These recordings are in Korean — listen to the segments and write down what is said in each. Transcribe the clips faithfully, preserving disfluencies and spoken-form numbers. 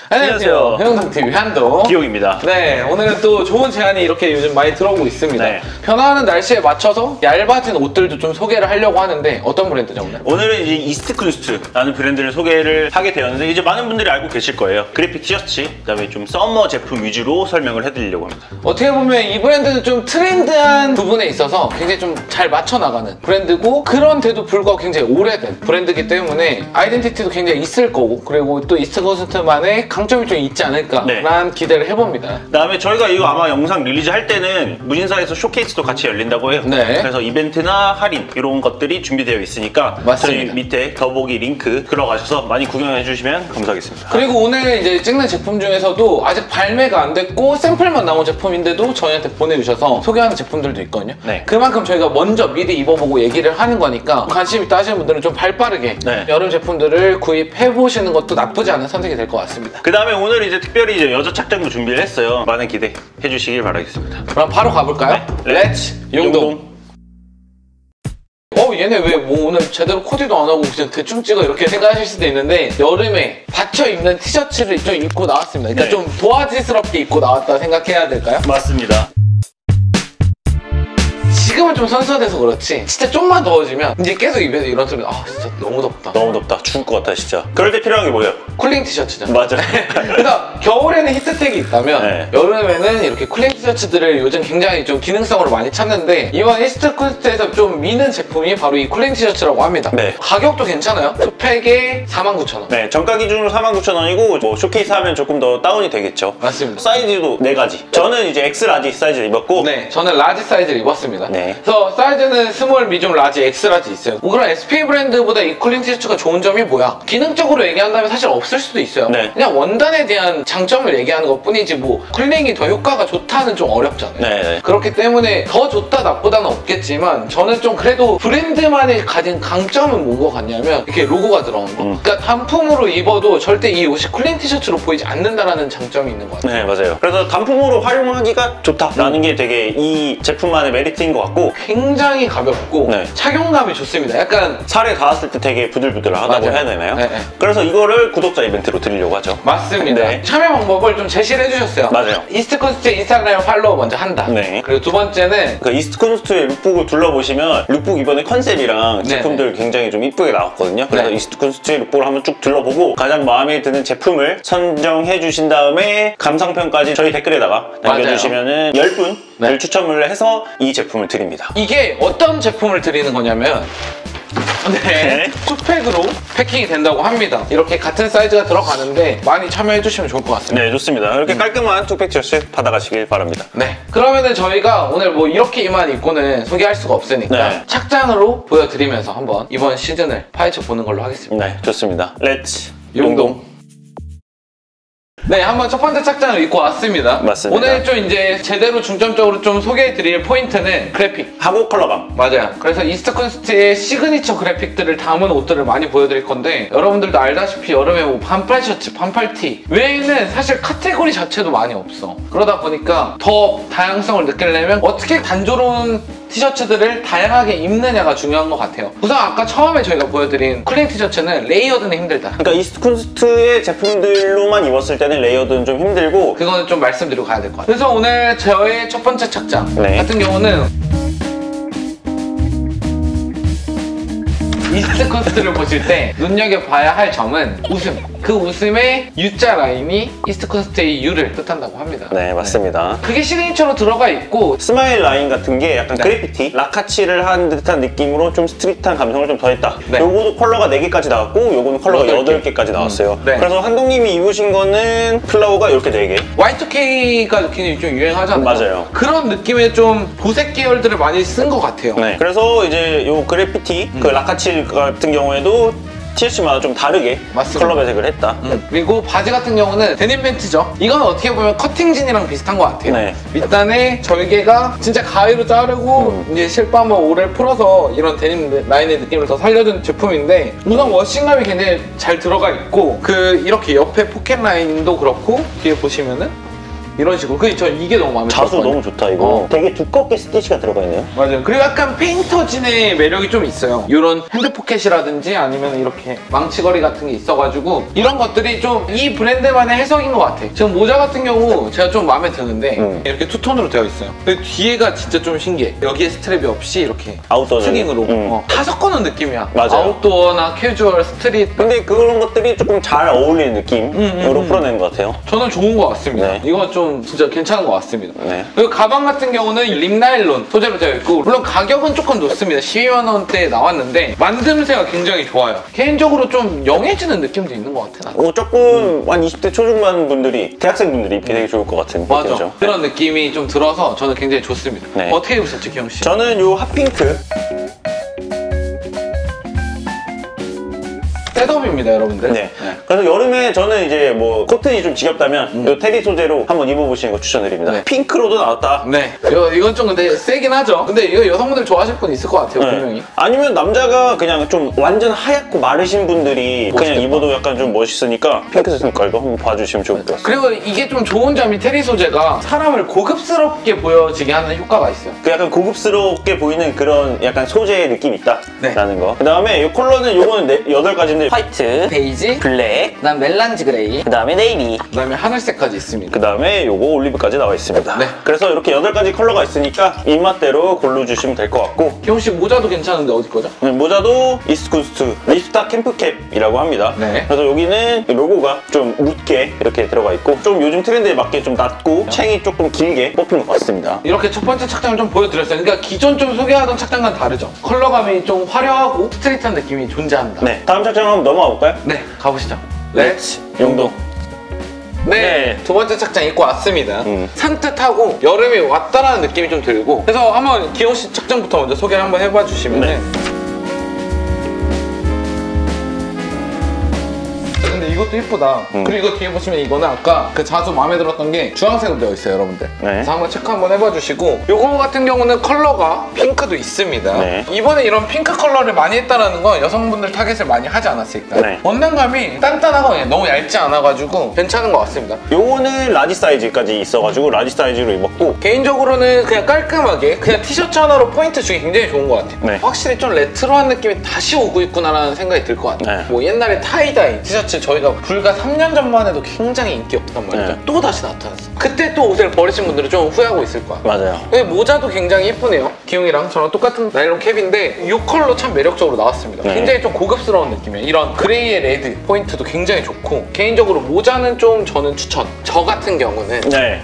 안녕하세요. 해영상티비 한도 기용입니다. 네, 오늘은 또 좋은 제안이 이렇게 요즘 많이 들어오고 있습니다. 네. 변화하는 날씨에 맞춰서 얇아진 옷들도 좀 소개를 하려고 하는데 어떤 브랜드죠 오늘? 오늘은 이제 이스트쿤스트라는 브랜드를 소개를 하게 되었는데 이제 많은 분들이 알고 계실 거예요. 그래픽 티셔츠, 그다음에 좀 서머 제품 위주로 설명을 해드리려고 합니다. 어떻게 보면 이 브랜드는 좀 트렌드한 부분에 있어서 굉장히 좀 잘 맞춰 나가는 브랜드고, 그런데도 불구하고 굉장히 오래된 브랜드이기 때문에 아이덴티티도 굉장히 있을 거고, 그리고 또 이스트쿤스트만의 강점이 좀 있지 않을까라는 네. 기대를 해봅니다. 그다음에 저희가 이거 아마 영상 릴리즈 할 때는 무신사에서 쇼케이스도 같이 열린다고 해요. 네. 그래서 이벤트나 할인 이런 것들이 준비되어 있으니까 맞습니다. 저희 밑에 더보기 링크 들어가셔서 많이 구경해 주시면 감사하겠습니다. 그리고 오늘 이제 찍는 제품 중에서도 아직 발매가 안 됐고 샘플만 나온 제품인데도 저희한테 보내주셔서 소개하는 제품들도 있거든요. 네. 그만큼 저희가 먼저 미리 입어보고 얘기를 하는 거니까 관심 있다 하시는 분들은 좀 발빠르게 네. 여름 제품들을 구입해보시는 것도 나쁘지 않은 선택이 될 것 같습니다. 그 다음에 오늘 이제 특별히 이제 여자 착장도 준비를 했어요. 많은 기대해 주시길 바라겠습니다. 그럼 바로 가볼까요? 네. 렛츠 용동. 용동. 어 얘네 왜 뭐 오늘 제대로 코디도 안 하고 그냥 대충 찍어 이렇게 생각하실 수도 있는데, 여름에 받쳐 입는 티셔츠를 좀 입고 나왔습니다. 그러니까 네. 좀 도화지스럽게 입고 나왔다 생각해야 될까요? 맞습니다. 지금은 좀 선선해서 그렇지 진짜 좀만 더워지면 이제 계속 입에서 이런 소리, 아 진짜 너무 덥다 너무 덥다 죽을 것 같다 진짜. 그럴 때 필요한 게 뭐예요? 쿨링 티셔츠죠. 맞아. 그래서 겨울에는 히트텍이 있다면 네. 여름에는 이렇게 쿨링 티셔츠들을 요즘 굉장히 좀 기능성으로 많이 찾는데, 이번 이스트쿤스트에서 좀 미는 제품이 바로 이 쿨링 티셔츠라고 합니다. 네. 가격도 괜찮아요. 투팩에 사만 구천 원. 네, 정가 기준으로 사만 구천 원이고 뭐 쇼케이스 하면 조금 더 다운이 되겠죠. 맞습니다. 사이즈도 네 가지. 저는 이제 엑스 라지 사이즈를 입었고, 네, 저는 라지 사이즈를 입었습니다. 네. 그래서 사이즈는 스몰, 미디움, 라지, 엑스 라지 있어요. 뭐 그런 에스피에이 브랜드보다 이 쿨링 티셔츠가 좋은 점이 뭐야? 기능적으로 얘기한다면 사실 없을 수도 있어요. 네. 그냥 원단에 대한 장점을 얘기하는 것 뿐이지 뭐 쿨링이 더 효과가 좋다는 좀 어렵잖아요. 네. 그렇기 때문에 더 좋다 나쁘다는 없겠지만 저는 좀 그래도 브랜드만의 가진 강점은 뭔 것 같냐면 이렇게 로고가 들어오는 거. 음. 그러니까 단품으로 입어도 절대 이 옷이 쿨링 티셔츠로 보이지 않는다라는 장점이 있는 것 같아요. 네, 맞아요. 그래서 단품으로 활용하기가 좋다라는 음. 게 되게 이 제품만의 메리트인 것 같고, 굉장히 가볍고 네. 착용감이 좋습니다. 약간 살에 닿았을 때 되게 부들부들하다고 맞아요. 해야 되나요? 네, 네. 그래서 이거를 구독자 이벤트로 드리려고 하죠. 맞습니다. 네. 참여 방법을 좀 제시를 해주셨어요. 맞아요. 이스트쿤스트 인스타그램 팔로우 먼저 한다. 네. 그리고 두 번째는 그 이스트쿤스트의 룩북을 둘러보시면 룩북 이번에 컨셉이랑 제품들 네. 굉장히 좀 이쁘게 나왔거든요. 그래서 네. 이스트쿤스트의 룩북을 한번 쭉 둘러보고 가장 마음에 드는 제품을 선정해 주신 다음에 감상평까지 저희 댓글에다가 남겨주시면은 열 분을 네. 추첨을 해서 이 제품을 드립니다. 이게 어떤 제품을 드리는 거냐면 네, 투팩으로 패킹이 된다고 합니다. 이렇게 같은 사이즈가 들어가는데 많이 참여해 주시면 좋을 것 같습니다. 네, 좋습니다. 이렇게 음. 깔끔한 투팩 티셔츠 받아가시길 바랍니다. 네, 그러면은 저희가 오늘 뭐 이렇게만 입고는 소개할 수가 없으니까 네. 착장으로 보여드리면서 한번 이번 시즌을 파헤쳐 보는 걸로 하겠습니다. 네, 좋습니다. 렛츠 용동. 용동. 네, 한번 첫 번째 착장을 입고 왔습니다. 맞습니다. 오늘 좀 이제 제대로 중점적으로 좀 소개해드릴 포인트는 그래픽 하고 컬러감. 맞아요. 그래서 이스트쿤스트의 시그니처 그래픽들을 담은 옷들을 많이 보여드릴 건데, 여러분들도 알다시피 여름에 뭐 반팔 셔츠, 반팔 티 외에는 사실 카테고리 자체도 많이 없어. 그러다 보니까 더 다양성을 느끼려면 어떻게 단조로운 티셔츠들을 다양하게 입느냐가 중요한 것 같아요. 우선 아까 처음에 저희가 보여드린 쿨링 티셔츠는 레이어드는 힘들다. 그러니까 이스트쿤스트의 제품들로만 입었을 때는 레이어드는 좀 힘들고, 그거는 좀 말씀드리고 가야 될 것 같아요. 그래서 오늘 저의 첫 번째 착장 네. 같은 경우는 이스트쿤스트를 보실 때 눈여겨봐야 할 점은 웃음. 그 웃음의 U자 라인이 이스트쿤스트의 U를 뜻한다고 합니다. 네, 맞습니다. 네. 그게 시그니처로 들어가 있고, 스마일 라인 같은 게 약간 네. 그래피티, 라카치를 한 듯한 느낌으로 좀 스트릿한 감성을 좀 더했다. 네. 요거도 컬러가 네 개까지 나왔고 요거는 컬러가 여덟 개까지 나왔어요. 음. 네. 그래서 한동님이 입으신 거는 플라워가 이렇게 네 개. 와이 투 케이가 굉장히 좀 유행하잖아요. 맞아요. 그런 느낌의 좀 도색 계열들을 많이 쓴 것 같아요. 네. 그래서 이제 요 그래피티, 음. 그 라카치 같은 경우에도 티셔츠마다 좀 다르게 맞습니다. 컬러 배색을 했다. 음. 그리고 바지 같은 경우는 데님 팬츠죠. 이건 어떻게 보면 커팅진이랑 비슷한 것 같아요. 네. 밑단에 절개가 진짜 가위로 자르고 음. 이제 실밥을 오래 풀어서 이런 데님 라인의 느낌을 더 살려준 제품인데, 우선 워싱감이 굉장히 잘 들어가 있고, 그 이렇게 옆에 포켓 라인도 그렇고 뒤에 보시면은 이런 식으로. 그게 저 이게 너무 마음에 들어요. 자수 너무 좋다 이거. 어. 되게 두껍게 스티치가 들어가 있네요. 맞아요. 그리고 약간 페인터진의 매력이 좀 있어요. 이런 핸드 포켓이라든지 아니면 이렇게 망치거리 같은 게 있어가지고 이런 것들이 좀 이 브랜드만의 해석인 것 같아. 지금 모자 같은 경우 제가 좀 마음에 드는데 음. 이렇게 투톤으로 되어 있어요. 근데 뒤에가 진짜 좀 신기해. 여기에 스트랩이 없이 없이 아웃도어 스윙으로 음. 어, 다 섞어놓은 느낌이야. 맞아요. 아웃도어나 캐주얼, 스트릿. 근데 그런 것들이 조금 잘 어울리는 느낌으로 음, 음, 음. 풀어낸 것 같아요. 저는 좋은 것 같습니다. 네. 이건 좀 진짜 괜찮은 것 같습니다. 네. 그리고 가방 같은 경우는 립나일론 소재로 되어 있고 물론 가격은 조금 높습니다. 십이만 원대에 나왔는데 만듦새가 굉장히 좋아요. 개인적으로 좀 영해지는 느낌도 있는 것 같아. 어, 조금 음. 한 이십 대 초중반 분들이 대학생분들이 입기 되게 좋을 것 같은 맞아. 느낌이죠. 그런 느낌이 좀 들어서 저는 굉장히 좋습니다. 네. 어떻게 입으셨죠, 기영 씨? 저는 요 핫핑크 셋업입니다, 여러분들. 네. 네. 그래서 여름에 저는 이제 뭐 코튼이 좀 지겹다면 음. 이 테리 소재로 한번 입어보시는 거 추천드립니다. 네. 핑크로도 나왔다. 네. 이거, 이건 좀 근데 세긴 하죠. 근데 이거 여성분들 좋아하실 분 있을 것 같아요, 네. 분명히. 아니면 남자가 그냥 좀 완전 하얗고 마르신 분들이 멋있겠다. 그냥 입어도 약간 좀 멋있으니까 핑크색 색깔도 한번 봐주시면 좋을 것 같아요. 그리고 이게 좀 좋은 점이 테리 소재가 사람을 고급스럽게 보여지게 하는 효과가 있어요. 그 약간 고급스럽게 보이는 그런 약간 소재의 느낌이 있다라는 네. 거. 그 다음에 이 컬러는 요거는 네, 여덟 가지인데 화이트, 베이지, 블랙, 그 다음 멜란지 그레이, 그 다음에 네이비, 그 다음에 하늘색까지 있습니다. 그 다음에 요거 올리브까지 나와 있습니다. 네. 그래서 이렇게 여덟 가지 컬러가 있으니까 입맛대로 고르주시면 될 것 같고 기용씨 모자도 괜찮은데 어디 거죠? 네, 모자도 이스트코스트 립스타 캠프캡이라고 합니다. 네. 그래서 여기는 로고가 좀 묻게 이렇게 들어가 있고 좀 요즘 트렌드에 맞게 좀 낮고 네. 챙이 조금 길게 뽑힌 것 같습니다. 이렇게 첫 번째 착장을 좀 보여드렸어요. 그러니까 기존 좀 소개하던 착장과는 다르죠? 컬러감이 좀 화려하고 스트릿한 느낌이 존재한다. 네. 다음 착장 한번 넘어가 볼까요? 네, 가보시죠. 렛츠 용동. 네, 네, 두 번째 착장 입고 왔습니다. 음. 산뜻하고 여름이 왔다라는 느낌이 좀 들고 그래서 한번 기영 씨 착장부터 먼저 소개를 한번 해봐 주시면 네. 근데 이것도 이쁘다. 음. 그리고 이거 뒤에 보시면 이거는 아까 그 자수 마음에 들었던 게 주황색으로 되어 있어요, 여러분들. 네. 그래서 한번 체크 한번 해봐 주시고 요거 같은 경우는 컬러가 핑크도 있습니다. 네. 이번에 이런 핑크 컬러를 많이 했다는 건 여성분들 타겟을 많이 하지 않았을까. 네. 원단감이 단단하고 너무 얇지 않아가지고 괜찮은 것 같습니다. 요거는 라지 사이즈까지 있어가지고 라지 사이즈로 입었고 개인적으로는 그냥 깔끔하게 그냥 티셔츠 하나로 포인트 주기 굉장히 좋은 것 같아요. 네. 확실히 좀 레트로한 느낌이 다시 오고 있구나라는 생각이 들 것 같아요. 네. 뭐 옛날에 타이다이 티셔츠 저희가 불과 삼 년 전만 해도 굉장히 인기였단 말이죠. 네. 또 다시 나타났어. 그때 또 옷을 버리신 분들은 좀 후회하고 있을 거야. 맞아요. 근데 모자도 굉장히 예쁘네요. 기웅이랑 저랑 똑같은 나일론 캡인데 이 컬러 참 매력적으로 나왔습니다. 네. 굉장히 좀 고급스러운 느낌이에요. 이런 그레이의 레드 포인트도 굉장히 좋고 개인적으로 모자는 좀 저는 추천. 저 같은 경우는 네.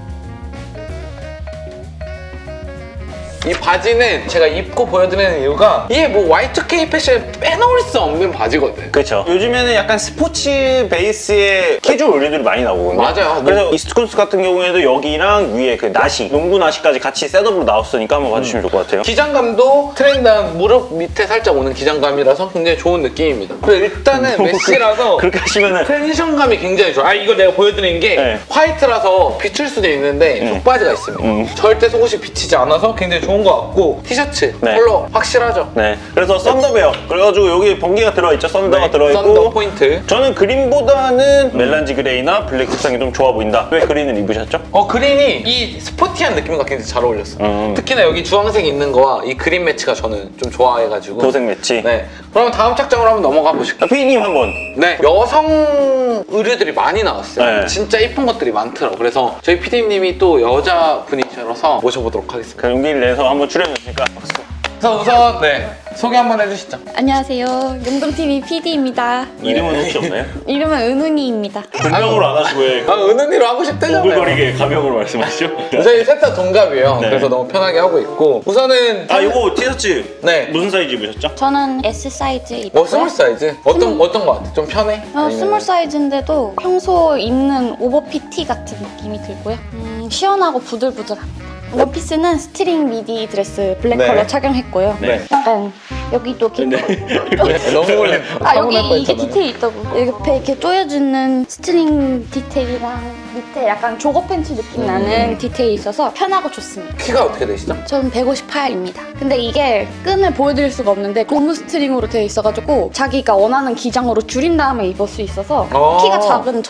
이 바지는 제가 입고 보여드리는 이유가 이게 뭐 와이 투 케이 패션에 빼놓을 수 없는 바지거든. 그렇죠. 요즘에는 약간 스포츠 베이스의 캐주얼 의류들이 많이 나오거든요. 맞아요. 그래서 뭐... 이스트코스트 같은 경우에도 여기랑 위에 그 나시, 농구 나시까지 같이 셋업으로 나왔으니까 한번 봐주시면 음. 좋을 것 같아요. 기장감도 트렌드한 무릎 밑에 살짝 오는 기장감이라서 굉장히 좋은 느낌입니다. 그리고 일단은 메쉬라서 그렇게 하시면은 텐션감이 굉장히 좋아. 아 이거 내가 보여드리는 게 네. 화이트라서 비칠 수도 있는데 음. 속바지가 있습니다. 음. 절대 속옷이 비치지 않아서 굉장히 좋은 것 같고 티셔츠 네. 컬러 확실하죠. 네. 그래서 썬더베어 그래가지고 여기 번개가 들어있죠. 썬더가 네. 들어있고 썬더 포인트. 저는 그린보다는 음. 멜란지 그레이나 블랙 색상이 좀 좋아 보인다. 왜 그린을 입으셨죠? 어 그린이 이 스포티한 느낌과 굉장히 잘 어울렸어. 음. 특히나 여기 주황색이 있는 거와 이 그린 매치가 저는 좀 좋아해가지고 도색 매치. 네. 그럼 다음 착장으로 한번 넘어가 보실게요. 피디님 한번. 네. 여성 의류들이 많이 나왔어요. 네. 진짜 이쁜 것들이 많더라고. 그래서 저희 피디님이 또 여자분이셔서 모셔보도록 하겠습니다. 그 용기를 내서 한번 출연해주니까 박수. 그래서 우선 네 소개 한번 해주시죠. 안녕하세요. 용동티비 피디입니다. 이름은 혹시 없나요? 이름은 은훈이입니다. 본명으로 안 하시고 왜? 아 은훈이로 하고 싶다잖아요. 오글거리게 가명으으로 말씀하시죠? 저희 셋 다 동갑이에요. 네. 그래서 너무 편하게 하고 있고 우선은 아 이거 티셔츠 네 무슨 사이즈 입으셨죠? 저는 S 사이즈 입었어요. 어 스몰 사이즈? 어떤 음. 어떤 거 같아? 좀 편해? 어 아니면... 스몰 사이즈인데도 평소 입는 오버핏 티 같은 느낌이 들고요. 음, 시원하고 부들부들합니다. 원피스는 스트링 미디 드레스 블랙 네. 컬러 착용했고요. 네. 약간 여기도 긴 네. 너무 원래 아 여기 이게 디테일 있다고. 옆에 이렇게 조여주는 스트링 디테일이랑 밑에 약간 조거 팬츠 느낌 음. 나는 디테일이 있어서 편하고 좋습니다. 키가 어떻게 되시죠? 저는 백오십팔입니다. 근데 이게 끈을 보여드릴 수가 없는데 고무 스트링으로 되어 있어가지고 자기가 원하는 기장으로 줄인 다음에 입을 수 있어서 키가 작은 저도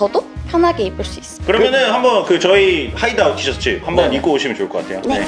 편하게 입을 수 있어요. 그러면은 한번 그 저희 하이드아웃 티셔츠 한번 네. 입고 오시면 좋을 것 같아요. 네.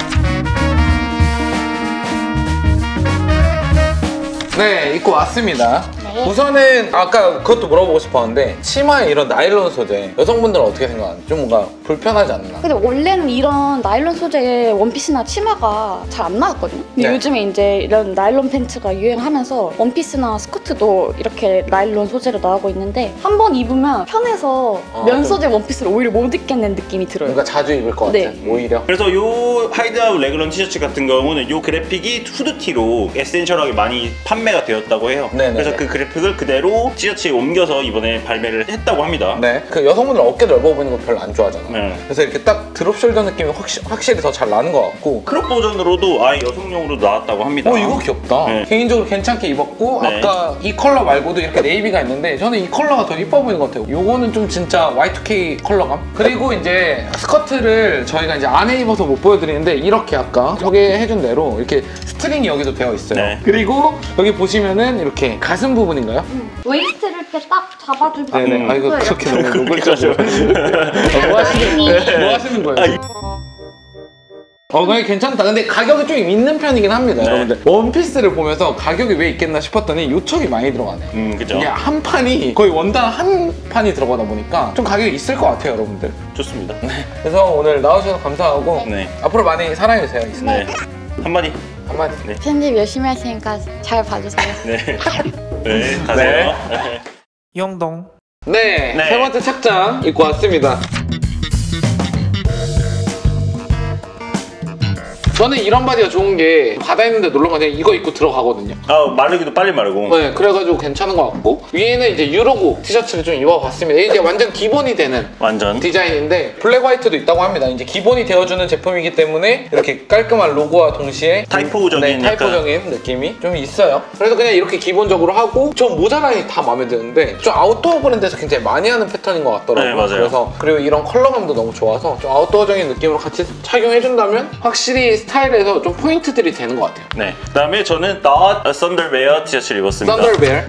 네, 입고 왔습니다. 네. 우선은 아까 그것도 물어보고 싶었는데 치마에 이런 나일론 소재 여성분들은 어떻게 생각하나요? 좀 뭔가 불편하지 않나? 근데 원래는 이런 나일론 소재의 원피스나 치마가 잘 안 나왔거든요. 근데 네. 요즘에 이제 이런 나일론 팬츠가 유행하면서 원피스나 스커트도 이렇게 나일론 소재로 나오고 있는데 한 번 입으면 편해서 아, 면 좀- 소재 원피스를 오히려 못 입겠는 느낌이 들어요. 뭔가 자주 입을 것 같아. 네. 오히려. 그래서 요 하이드아웃 레그런 티셔츠 같은 경우는 요 그래픽이 후드티로 에센셜하게 많이 판매가 되었다고 해요. 네네네. 그래서 그 그래픽을 그대로 티셔츠에 옮겨서 이번에 발매를 했다고 합니다. 네. 그 여성분들 어깨 넓어 보이는 거 별로 안 좋아하잖아. 네. 그래서 이렇게 딱 드롭숄더 느낌이 확시, 확실히 더 잘 나는 것 같고. 크롭 버전으로도 아예 여성용으로 나왔다고 합니다. 어 이거 귀엽다. 네. 개인적으로 괜찮게 입었고 네. 아까 이 컬러 말고도 이렇게 네이비가 있는데 저는 이 컬러가 더 이뻐 보이는 것 같아요. 요거는 좀 진짜 와이 투 케이 컬러감. 그리고 이제 스커트를 저희가 이제 안에 입어서 못 보여드리는데 이렇게 아까 소개해준 대로 이렇게 스트링이 여기도 되어 있어요. 네. 그리고 여기 보시면은 이렇게 가슴 부분인가요? 웨이스트를 이렇게 딱 잡아주고 네네. 아 이거 그렇게 너무 그렇게 노골적으로. 뭐 하시는 뭐 하시는 거예요? 어, 그게 괜찮다. 근데 가격이 좀 있는 편이긴 합니다, 네. 여러분들. 원피스를 보면서 가격이 왜 있겠나 싶었더니 요청이 많이 들어가네. 음, 그죠. 이게 한 판이 거의 원단 한 판이 들어가다 보니까 좀 가격이 있을 것 같아요, 여러분들. 좋습니다. 그래서 오늘 나와주셔서 감사하고 네. 앞으로 많이 사랑해주세요. 이스마. 네. 한마디. 한마디. 네. 편집 열심히 하시니까 잘 봐주세요. 네. 네, 가세요. 네. 영동. 네, 네. 세 번째 책장 입고 왔습니다. 저는 이런 바지가 좋은 게 바다 있는데 놀러 가면 이거 입고 들어가거든요. 아, 마르기도 빨리 마르고. 네, 그래가지고 괜찮은 것 같고 위에는 이제 유로고 티셔츠를 좀 입어봤습니다. 이게 완전 기본이 되는 완전. 디자인인데 블랙 화이트도 있다고 합니다. 이제 기본이 되어주는 제품이기 때문에 이렇게 깔끔한 로고와 동시에 타이포적인 네, 약간- 타이포적인 느낌이 좀 있어요. 그래서 그냥 이렇게 기본적으로 하고 저 모자 라인이 다 마음에 드는데 좀 아웃도어 브랜드에서 굉장히 많이 하는 패턴인 것 같더라고요. 네, 맞아요. 그래서 그리고 이런 컬러감도 너무 좋아서 좀 아웃도어적인 느낌으로 같이 착용해준다면 확실히 스타일에서 좀 포인트들이 되는 것 같아요. 네. 그다음에 저는 Not a Thunderwear 티셔츠를 입었습니다. 썬더베어.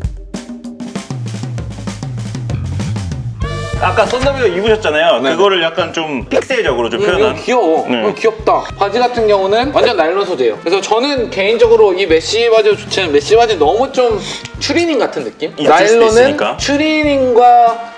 아까 썬더웨어 입으셨잖아요. 네. 그거를 약간 좀 픽셀적으로 좀 이거 표현한. 귀여워. 네. 이거 귀엽다. 바지 같은 경우는 완전 나일론 소재예요. 그래서 저는 개인적으로 이 메쉬 바지가 좋지만 메쉬 바지 너무 좀 추리닝 같은 느낌? 있을 수도 나일론은 있으니까. 추리닝과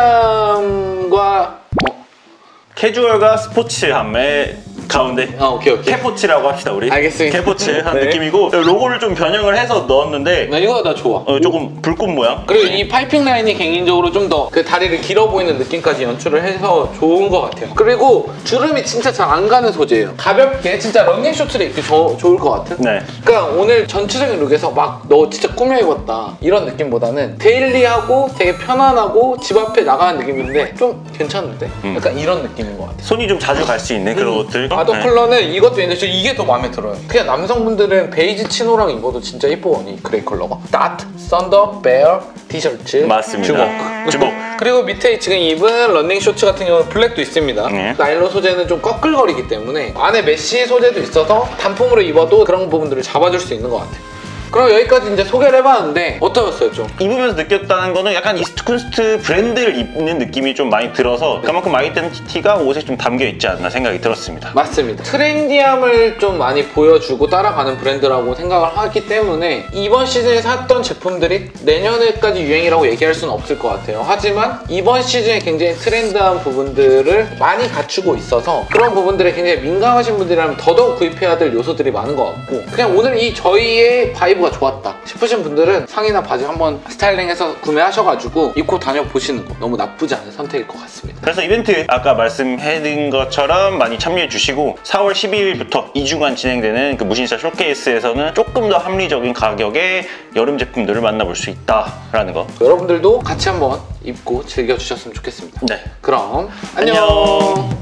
후리함과 어? 캐주얼과 스포츠함의 가운데 아 오케이 오케이. 캐포츠라고 합시다 우리. 알겠습니다. 캐포츠한 네. 느낌이고 로고를 좀 변형을 해서 넣었는데 나 이거 나 좋아. 어, 조금 불꽃 모양. 그리고 이 파이핑 라인이 개인적으로 좀 더 그 다리를 길어 보이는 느낌까지 연출을 해서 좋은 것 같아요. 그리고 주름이 진짜 잘 안 가는 소재예요. 가볍게 진짜 러닝 쇼츠를 입기 조, 좋을 것 같은. 네. 그러니까 오늘 전체적인 룩에서 막 너 진짜 꾸며 입었다 이런 느낌보다는 데일리하고 되게 편안하고 집 앞에 나가는 느낌인데 좀 괜찮은데? 음. 약간 이런 느낌인 것 같아요. 손이 좀 자주 갈 수 있는 그런 옷들. 바더 네. 컬러는 이것도 있는데 저 이게 더 마음에 들어요. 그냥 남성분들은 베이지 치노랑 입어도 진짜 이뻐. 이 그레이 컬러가. Dot Thunder Bear 티셔츠. 맞습니다. 주먹. 주먹. 그리고 밑에 지금 입은 러닝 쇼츠 같은 경우는 블랙도 있습니다. 네. 나일론 소재는 좀 꺼끌거리기 때문에 안에 메쉬 소재도 있어서 단품으로 입어도 그런 부분들을 잡아줄 수 있는 것 같아요. 그럼 여기까지 이제 소개를 해봤는데 어떠셨어요 좀? 입으면서 느꼈다는 거는 약간 이스트쿤스트 브랜드를 입는 느낌이 좀 많이 들어서 그만큼 아이덴티티가 옷에 좀 담겨 있지 않나 생각이 들었습니다. 맞습니다. 트렌디함을 좀 많이 보여주고 따라가는 브랜드라고 생각을 하기 때문에 이번 시즌에 샀던 제품들이 내년에까지 유행이라고 얘기할 수는 없을 것 같아요. 하지만 이번 시즌에 굉장히 트렌드한 부분들을 많이 갖추고 있어서 그런 부분들에 굉장히 민감하신 분들이라면 더더욱 구입해야 될 요소들이 많은 것 같고 그냥 오늘 이 저희의 바이브가 좋았다 싶으신 분들은 상의나 바지 한번 스타일링해서 구매하셔가지고 입고 다녀보시는 거 너무 나쁘지 않은 선택일 것 같습니다. 그래서 이벤트 아까 말씀해드린 것처럼 많이 참여해 주시고 사월 십이일부터 이 주간 진행되는 그 무신사 쇼케이스에서는 조금 더 합리적인 가격의 여름 제품들을 만나볼 수 있다라는 거. 여러분들도 같이 한번 입고 즐겨주셨으면 좋겠습니다. 네. 그럼 안녕. 안녕.